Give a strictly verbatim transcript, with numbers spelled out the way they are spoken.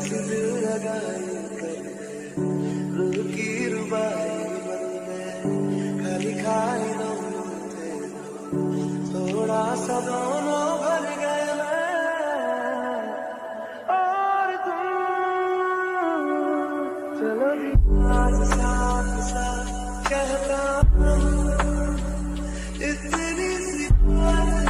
सी दिल लगाई कर रूह की रुबाई मन में खाली खाली दोनों थे थोड़ा सा दोनों भर गए मैं और तुम चलो साथ साथ साथ कहता हूँ इतनी सी बात